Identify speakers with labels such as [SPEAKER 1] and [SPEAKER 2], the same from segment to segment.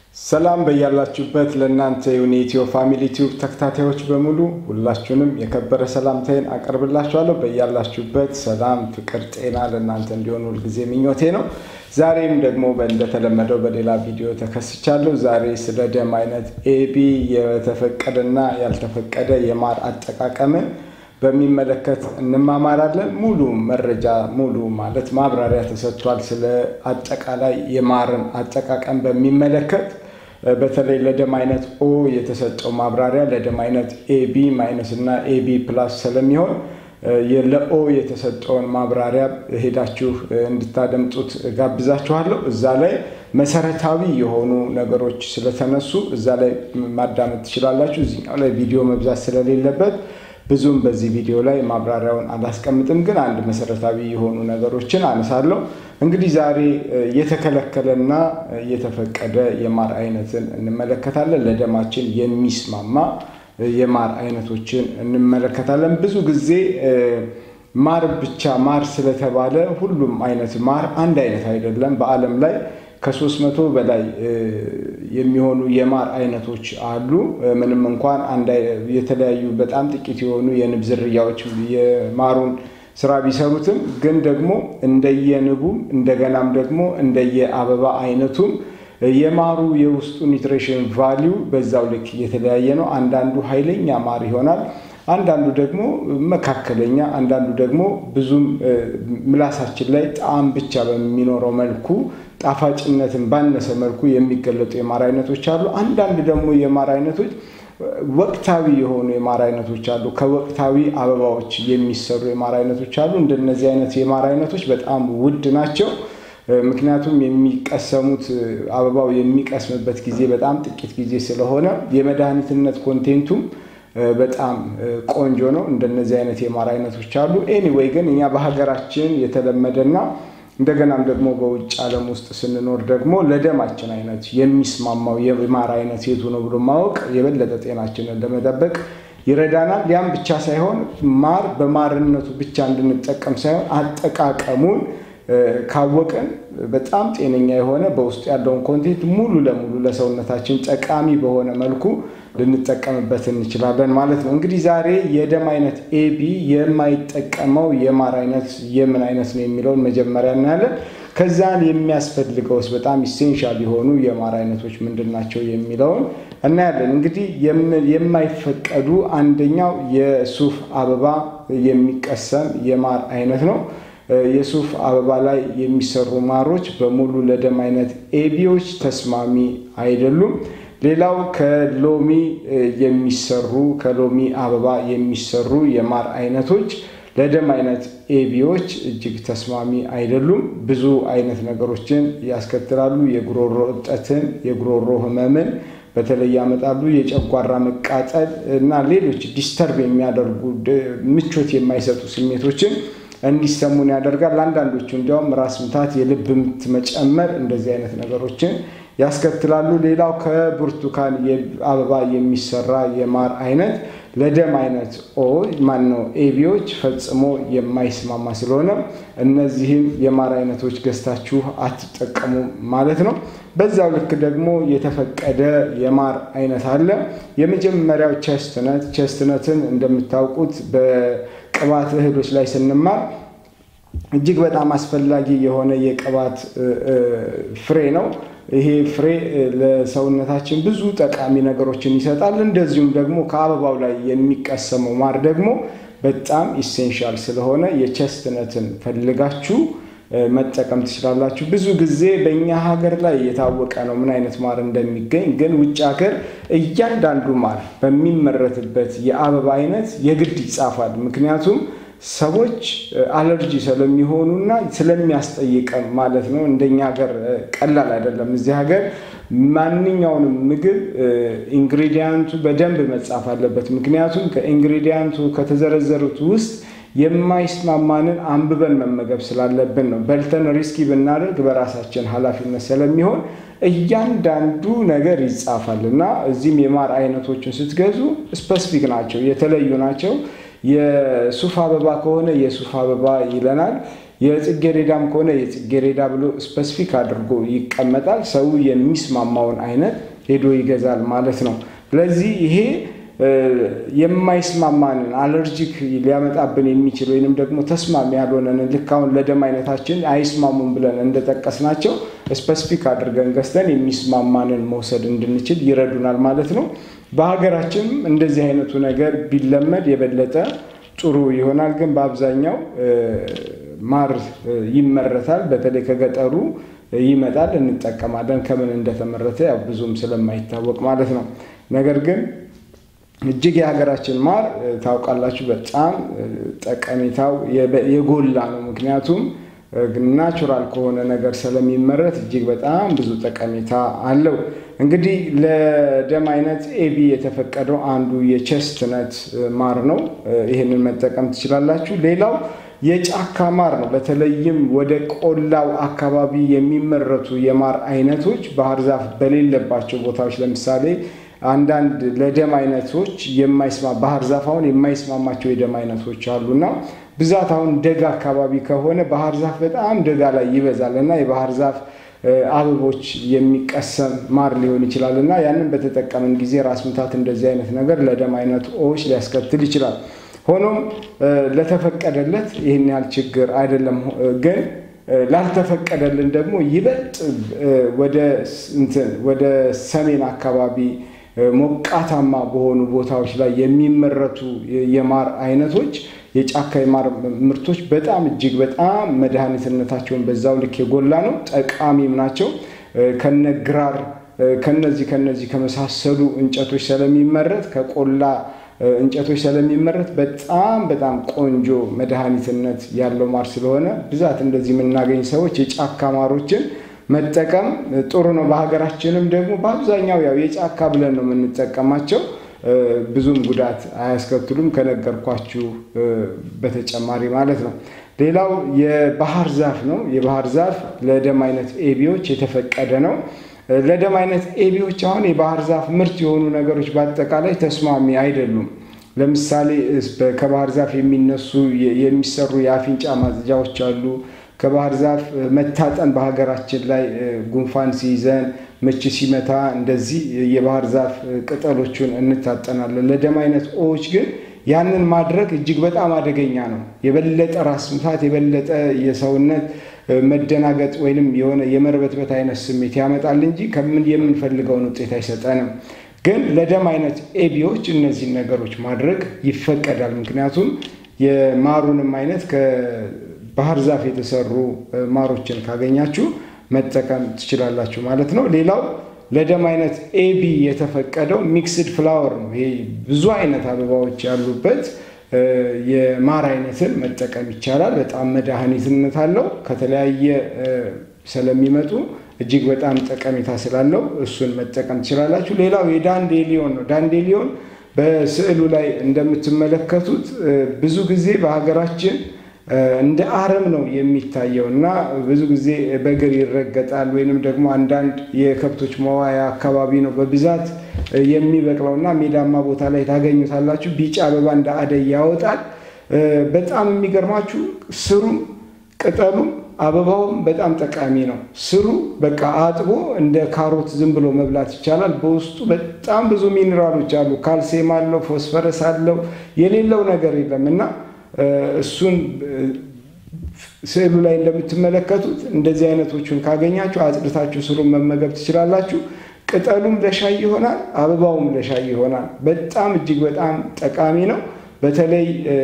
[SPEAKER 1] ሰላም በያላችሁበት ለእናንተ የዩኒቲዮ ፋሚሊ ቲዩብ ተከታታዮች በሙሉ ሁላችሁንም የከበረ ሰላምታዬን አቀርብላችኋለሁ። በያላችሁበት ሰላም፣ ፍቅር፣ ጤና ለእናንተ እንዲሆን ሁሉ ጊዜ ምኞቴ ነው። ዛሬም ደግሞ እንደተለመደው በሌላ ቪዲዮ ተከስቻለሁ። ዛሬ ስለ ደም አይነት ኤቢ የተፈቀደና ያልተፈቀደ የማር አጠቃቀምን በሚመለከት እንማማራለን። ሙሉ መረጃ ሙሉ ማለት ማብራሪያ ተሰጥቷል ስለ አጠቃላይ የማርን አጠቃቀም በሚመለከት በተለይ ለደም አይነት ኦ የተሰጠው ማብራሪያ ለደም አይነት ኤቢ ማይነስ እና ኤቢ ፕላስ ስለሚሆን ለኦ የተሰጠውን ማብራሪያ ሄዳችሁ እንድታደምጡት ጋብዛችኋለሁ። እዛ ላይ መሰረታዊ የሆኑ ነገሮች ስለተነሱ እዛ ላይ ማዳመጥ ትችላላችሁ። እዚህኛው ላይ ቪዲዮ መብዛት ስለሌለበት ብዙም በዚህ ቪዲዮ ላይ ማብራሪያውን አላስቀምጥም፣ ግን አንድ መሰረታዊ የሆኑ ነገሮችን አነሳለሁ። እንግዲህ ዛሬ የተከለከለና የተፈቀደ የማር አይነትን እንመለከታለን። ለደማችን የሚስማማ የማር አይነቶችን እንመለከታለን። ብዙ ጊዜ ማር ብቻ ማር ስለተባለ ሁሉም አይነት ማር አንድ አይነት አይደለም። በዓለም ላይ ከ300 በላይ የሚሆኑ የማር አይነቶች አሉ። ምንም እንኳን የተለያዩ በጣም ጥቂት የሆኑ የንብ ዝርያዎች የማሩን ስራ ቢሰሩትም ግን ደግሞ እንደየንቡም እንደገናም ደግሞ እንደየአበባ አይነቱም የማሩ የውስጡ ኒውትሪሽን ቫልዩ በዛው ልክ የተለያየ ነው። አንዳንዱ ኃይለኛ ማር ይሆናል፣ አንዳንዱ ደግሞ መካከለኛ፣ አንዳንዱ ደግሞ ብዙም ምላሳችን ላይ ጣዕም ብቻ በሚኖረው መልኩ ጣፋጭነትን ባነሰ መልኩ የሚገለጡ የማር አይነቶች አሉ። አንዳንድ ደግሞ የማር አይነቶች ወቅታዊ የሆኑ የማር አይነቶች አሉ። ከወቅታዊ አበባዎች የሚሰሩ የማር አይነቶች አሉ። እንደነዚህ አይነት የማር አይነቶች በጣም ውድ ናቸው። ምክንያቱም የሚቀሰሙት አበባው የሚቀስምበት ጊዜ በጣም ጥቂት ጊዜ ስለሆነ የመድኃኒትነት ኮንቴንቱም በጣም ቆንጆ ነው። እንደነዚህ አይነት የማር አይነቶች አሉ። ኤኒዌይ ግን እኛ በሀገራችን የተለመደና እንደገናም ደግሞ በውጭ ዓለም ውስጥ ስንኖር ደግሞ ለደማችን አይነት የሚስማማው የማር አይነት የቱ ነው ብሎ ማወቅ የበለጠ ጤናችንን ለመጠበቅ ይረዳናል። ያም ብቻ ሳይሆን ማር በማርነቱ ብቻ እንድንጠቀም ሳይሆን አጠቃቀሙን ካወቀን በጣም ጤነኛ የሆነ በውስጥ ያለውን ኮንቴንት ሙሉ ለሙሉ ለሰውነታችን ጠቃሚ በሆነ መልኩ ልንጠቀምበት እንችላለን ማለት ነው። እንግዲህ ዛሬ የደም አይነት ኤቢ የማይጠቀመው የማር አይነት የምን አይነት ነው የሚለውን መጀመሪያ እናያለን። ከዛን የሚያስፈልገውስ በጣም ኢሴንሻል የሆኑ የማር አይነቶች ምንድናቸው የሚለውን እናያለን። እንግዲህ የማይፈቀዱ አንደኛው የሱፍ አበባ የሚቀሰም የማር አይነት ነው። የሱፍ አበባ ላይ የሚሰሩ ማሮች በሙሉ ለደም አይነት ኤቢዎች ተስማሚ አይደሉም። ሌላው ከሎሚ አበባ የሚሰሩ የማር አይነቶች ለደም አይነት ኤቢዎች እጅግ ተስማሚ አይደሉም። ብዙ አይነት ነገሮችን ያስከትላሉ። የጉሮሮ እብጠትን፣ የጉሮሮ ህመምን በተለይ ያመጣሉ። የጨጓራ መቃጠል እና ሌሎች ዲስተርብ የሚያደርጉ ምቾት የማይሰጡ ስሜቶችን እንዲሰሙን ያደርጋል። አንዳንዶቹ እንዲያውም ራስ ምታት፣ የልብ ምት መጨመር እንደዚህ አይነት ነገሮችን ያስከትላሉ። ሌላው ከብርቱካን አበባ የሚሰራ የማር አይነት ለደም አይነት ኤቢዎች ፈጽሞ የማይስማማ ስለሆነ እነዚህም የማር አይነቶች ገዝታችሁ አትጠቀሙ ማለት ነው። በዛው ልክ ደግሞ የተፈቀደ የማር አይነት አለ። የመጀመሪያው ቸስትነትን እንደምታውቁት በቅባት እህሎች ላይ ስንማር እጅግ በጣም አስፈላጊ የሆነ የቅባት ፍሬ ነው። ይሄ ፍሬ ለሰውነታችን ብዙ ጠቃሚ ነገሮችን ይሰጣል። እንደዚሁም ደግሞ ከአበባው ላይ የሚቀሰመው ማር ደግሞ በጣም ኢሴንሻል ስለሆነ የቸስትነትን ፈልጋችሁ መጠቀም ትችላላችሁ። ብዙ ጊዜ በእኛ ሀገር ላይ የታወቀ ነው ምን አይነት ማር እንደሚገኝ፣ ግን ውጭ ሀገር እያንዳንዱ ማር በሚመረትበት የአበባ አይነት የግድ ይጻፋል። ምክንያቱም ሰዎች አለርጂ ስለሚሆኑና ስለሚያስጠይቀን ማለት ነው። እንደኛ ሀገር ቀላል አይደለም። እዚህ ሀገር ማንኛውንም ምግብ ኢንግሪዲየንቱ በደንብ መጻፍ አለበት። ምክንያቱም ከኢንግሪዲየንቱ ከተዘረዘሩት ውስጥ የማይስማማንን አንብበን መመገብ ስላለብን ነው። በልተን ሪስኪ ብናደርግ በራሳችን ኃላፊነት ስለሚሆን እያንዳንዱ ነገር ይጻፋልና እዚህም የማር አይነቶችን ስትገዙ ስፔሲፊክ ናቸው፣ የተለዩ ናቸው። የሱፍ አበባ ከሆነ የሱፍ አበባ ይለናል። የጽጌሬዳም ከሆነ የጽጌሬዳ ብሎ ስፔሲፊክ አድርጎ ይቀመጣል። ሰው የሚስማማውን አይነት ሄዶ ይገዛል ማለት ነው። ስለዚህ ይሄ የማይስማማንን አለርጂክ ሊያመጣብን የሚችል ወይንም ደግሞ ተስማሚ ያልሆነን ልክ አሁን ለደም አይነታችን አይስማሙም ብለን እንደጠቀስናቸው ስፔሲፊክ አድርገን ገዝተን የሚስማማንን መውሰድ እንድንችል ይረዱናል ማለት ነው። በሀገራችንም እንደዚህ አይነቱ ነገር ቢለመድ የበለጠ ጥሩ ይሆናል። ግን በአብዛኛው ማር ይመረታል፣ በተለይ ከገጠሩ ይመጣል፣ እንጠቀማለን። ከምን እንደተመረተ ያው ብዙም ስለማይታወቅ ማለት ነው። ነገር ግን እጅግ የሀገራችን ማር ታውቃላችሁ በጣም ጠቀሜታው የጎላ ነው። ምክንያቱም ናቹራል ከሆነ ነገር ስለሚመረት እጅግ በጣም ብዙ ጠቀሜታ አለው። እንግዲህ ለደም አይነት ኤቢ የተፈቀደው አንዱ የቸስትነት ማር ነው። ይሄንን መጠቀም ትችላላችሁ። ሌላው የጫካ ማር ነው። በተለይም ወደ ቆላው አካባቢ የሚመረቱ የማር አይነቶች ባህር ዛፍ በሌለባቸው ቦታዎች ለምሳሌ አንዳንድ ለደም አይነቶች ባህር ዛፍ አሁን የማይስማማቸው የደም አይነቶች አሉና ብዛት አሁን ደጋ አካባቢ ከሆነ ባህር ዛፍ በጣም ደጋ ላይ ይበዛልና የባህር ዛፍ አበቦች የሚቀሰም ማር ሊሆን ይችላልና ያንን በተጠቀምን ጊዜ ራስ ምታት እንደዚህ አይነት ነገር ለደም አይነቶች ሊያስከትል ይችላል። ሆኖም ለተፈቀደለት ይሄን ያህል ችግር አይደለም። ግን ላልተፈቀደልን ደግሞ ይበልጥ ወደ ሰሜን አካባቢ ሞቃታማ በሆኑ ቦታዎች ላይ የሚመረቱ የማር አይነቶች የጫካ የማር ምርቶች በጣም እጅግ በጣም መድኃኒትነታቸውን በዛው ልክ የጎላ ነው፣ ጠቃሚም ናቸው። ከነግራር ከነዚህ ከመሳሰሉ እንጨቶች ስለሚመረት ከቆላ እንጨቶች ስለሚመረት በጣም ቆንጆ መድኃኒትነት ያለው ማር ስለሆነ ብዛት እንደዚህ የምናገኝ ሰዎች የጫካ ማሮችን መጠቀም ጥሩ ነው። በሀገራችንም ደግሞ በአብዛኛው ያው የጫካ ብለን ነው የምንጠቀማቸው፣ ብዙም ጉዳት አያስከትሉም ከነገርኳችሁ በተጨማሪ ማለት ነው። ሌላው የባህር ዛፍ ነው። የባህር ዛፍ ለደም አይነት ኤቢዎች የተፈቀደ ነው። ለደም አይነት ኤቢዎች አሁን የባህር ዛፍ ምርት የሆኑ ነገሮች በአጠቃላይ ተስማሚ አይደሉም። ለምሳሌ ከባህር ዛፍ የሚሰሩ የአፍንጫ ማጽጃዎች አሉ። ከባህር ዛፍ መታጠን በሀገራችን ላይ ጉንፋን ሲይዘን ምች ሲመታ እንደዚህ የባህር ዛፍ ቅጠሎቹን እንታጠናለን። ለደም አይነት ኦዎች ግን ያንን ማድረግ እጅግ በጣም አደገኛ ነው። የበለጠ ራስ ምታት፣ የበለጠ የሰውነት መደናገጥ ወይንም የሆነ የመርበትበት አይነት ስሜት ያመጣል እንጂ የምንፈልገውን ውጤት አይሰጠንም። ግን ለደም አይነት ኤቢዎች እነዚህ ነገሮች ማድረግ ይፈቀዳል። ምክንያቱም የማሩንም አይነት ከባህር ዛፍ የተሰሩ ማሮችን ካገኛችሁ መጠቀም ትችላላችሁ ማለት ነው። ሌላው ለደም አይነት ኤቢ የተፈቀደው ሚክስድ ፍላወር ነው። ይሄ ብዙ አይነት አበባዎች ያሉበት የማር አይነትን መጠቀም ይቻላል። በጣም መድኃኒትነት አለው። ከተለያየ ስለሚመጡ እጅግ በጣም ጠቀሜታ ስላለው እሱን መጠቀም ትችላላችሁ። ሌላው የዳንዴሊዮን ነው። ዳንዴሊዮን በስዕሉ ላይ እንደምትመለከቱት ብዙ ጊዜ በሀገራችን እንደ አረም ነው የሚታየው እና ብዙ ጊዜ በእግር ይረገጣል ወይንም ደግሞ አንዳንድ የከብቶች መዋያ አካባቢ ነው በብዛት የሚበቅለውና ሜዳማ ቦታ ላይ ታገኙታላችሁ። ቢጫ አበባ እንደ አደይ ያወጣል። በጣም የሚገርማችሁ ስሩም ቅጠሉም አበባውም በጣም ጠቃሚ ነው። ስሩ በቃ አጥቦ እንደ ካሮት ዝም ብሎ መብላት ይቻላል። በውስጡ በጣም ብዙ ሚኒራሎች አሉ። ካልሲየም አለው፣ ፎስፈረስ አለው፣ የሌለው ነገር የለምና እሱን ስዕሉ ላይ እንደምትመለከቱት እንደዚህ አይነቶቹን ካገኛችሁ አጽድታችሁ ስሩን መመገብ ትችላላችሁ። ቅጠሉም ለሻይ ይሆናል፣ አበባውም ለሻይ ይሆናል። በጣም እጅግ በጣም ጠቃሚ ነው። በተለይ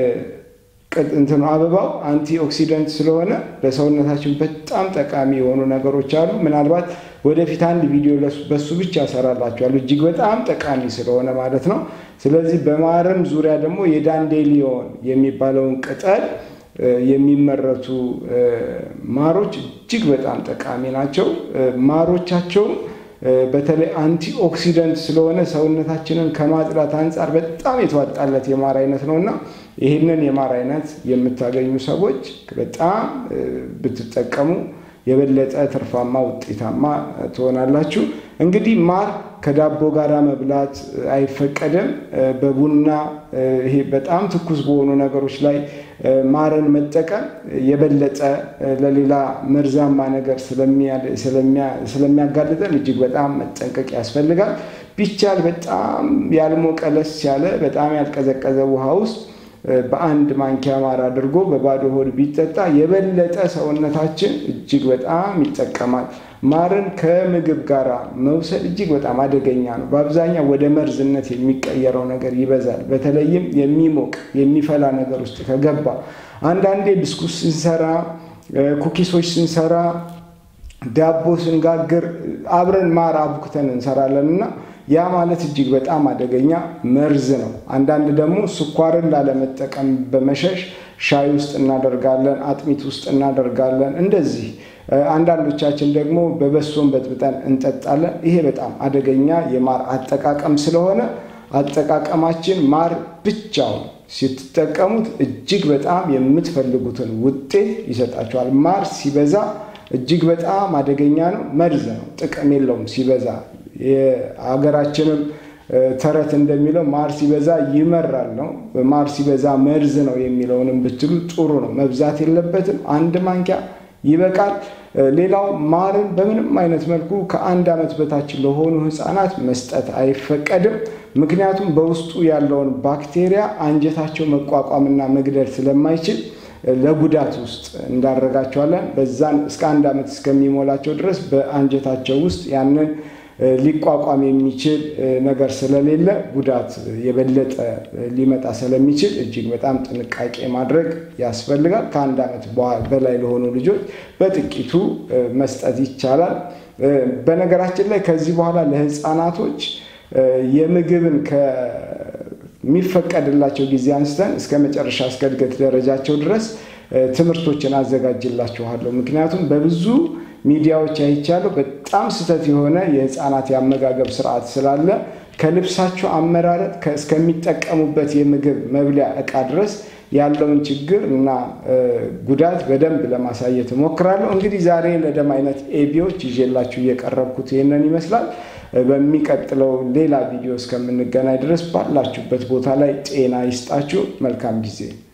[SPEAKER 1] አበባው አንቲ ኦክሲደንት ስለሆነ ለሰውነታችን በጣም ጠቃሚ የሆኑ ነገሮች አሉ። ምናልባት ወደፊት አንድ ቪዲዮ በሱ ብቻ ሰራላችኋለሁ እጅግ በጣም ጠቃሚ ስለሆነ ማለት ነው። ስለዚህ በማርም ዙሪያ ደግሞ የዳንዴሊዮን የሚባለውን ቅጠል የሚመረቱ ማሮች እጅግ በጣም ጠቃሚ ናቸው። ማሮቻቸው በተለይ አንቲ ኦክሲደንት ስለሆነ ሰውነታችንን ከማጽዳት አንፃር በጣም የተዋጣለት የማር አይነት ነውና ይህንን የማር አይነት የምታገኙ ሰዎች በጣም ብትጠቀሙ የበለጠ ትርፋማ ውጤታማ ትሆናላችሁ። እንግዲህ ማር ከዳቦ ጋር መብላት አይፈቀድም። በቡና ይሄ በጣም ትኩስ በሆኑ ነገሮች ላይ ማርን መጠቀም የበለጠ ለሌላ መርዛማ ነገር ስለሚያጋልጠን እጅግ በጣም መጠንቀቅ ያስፈልጋል። ቢቻል በጣም ያልሞቀ ለስ ያለ በጣም ያልቀዘቀዘ ውሃ ውስጥ በአንድ ማንኪያ ማር አድርጎ በባዶ ሆድ ቢጠጣ የበለጠ ሰውነታችን እጅግ በጣም ይጠቀማል። ማርን ከምግብ ጋር መውሰድ እጅግ በጣም አደገኛ ነው። በአብዛኛው ወደ መርዝነት የሚቀየረው ነገር ይበዛል። በተለይም የሚሞቅ የሚፈላ ነገር ውስጥ ከገባ አንዳንዴ ብስኩት ስንሰራ፣ ኩኪሶች ስንሰራ፣ ዳቦ ስንጋግር አብረን ማር አቡክተን እንሰራለንና ያ ማለት እጅግ በጣም አደገኛ መርዝ ነው። አንዳንድ ደግሞ ስኳርን ላለመጠቀም በመሸሽ ሻይ ውስጥ እናደርጋለን፣ አጥሚት ውስጥ እናደርጋለን። እንደዚህ አንዳንዶቻችን ደግሞ በበሶም በጥብጠን እንጠጣለን። ይሄ በጣም አደገኛ የማር አጠቃቀም ስለሆነ አጠቃቀማችን ማር ብቻውን ስትጠቀሙት እጅግ በጣም የምትፈልጉትን ውጤት ይሰጣችኋል። ማር ሲበዛ እጅግ በጣም አደገኛ ነው፣ መርዝ ነው፣ ጥቅም የለውም ሲበዛ። የሀገራችንም ተረት እንደሚለው ማር ሲበዛ ይመራል ነው። ማር ሲበዛ መርዝ ነው የሚለውንም ብትሉ ጥሩ ነው። መብዛት የለበትም፣ አንድ ማንኪያ ይበቃል። ሌላው ማርን በምንም አይነት መልኩ ከ1 ዓመት በታች ለሆኑ ህፃናት መስጠት አይፈቀድም። ምክንያቱም በውስጡ ያለውን ባክቴሪያ አንጀታቸው መቋቋምና መግደል ስለማይችል ለጉዳት ውስጥ እንዳረጋቸዋለን። በዛን እስከ 1 ዓመት እስከሚሞላቸው ድረስ በአንጀታቸው ውስጥ ያንን ሊቋቋም የሚችል ነገር ስለሌለ ጉዳት የበለጠ ሊመጣ ስለሚችል እጅግ በጣም ጥንቃቄ ማድረግ ያስፈልጋል። ከ1 ዓመት በላይ ለሆኑ ልጆች በጥቂቱ መስጠት ይቻላል። በነገራችን ላይ ከዚህ በኋላ ለህፃናቶች የምግብን ከሚፈቀድላቸው ጊዜ አንስተን እስከ መጨረሻ እስከ እድገት ደረጃቸው ድረስ ትምህርቶችን አዘጋጅላችኋለሁ። ምክንያቱም በብዙ ሚዲያዎች አይቻለሁ በጣም ስተት የሆነ የህፃናት ያመጋገብ ስርዓት ስላለ ከልብሳቸው አመራረጥ እስከሚጠቀሙበት የምግብ መብሊያ ዕቃ ድረስ ያለውን ችግር እና ጉዳት በደንብ ለማሳየት እሞክራለሁ። እንግዲህ ዛሬ ለደም አይነት ኤቢዎች ይዤላችሁ እየቀረብኩት ይሄንን ይመስላል። በሚቀጥለው ሌላ ቪዲዮ እስከምንገናኝ ድረስ ባላችሁበት ቦታ ላይ ጤና ይስጣችሁ። መልካም ጊዜ